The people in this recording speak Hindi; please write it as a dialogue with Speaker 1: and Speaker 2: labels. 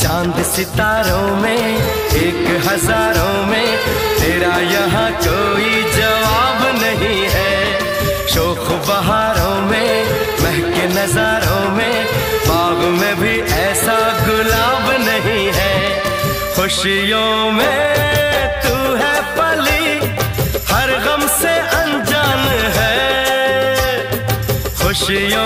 Speaker 1: चांद सितारों में, एक हजारों में, तेरा यहाँ कोई जवाब नहीं है। शोख बहारों में, महके नजारों में, बाग में भी ऐसा गुलाब नहीं है। खुशियों में तू है पली, हर गम से अनजान है। खुशियों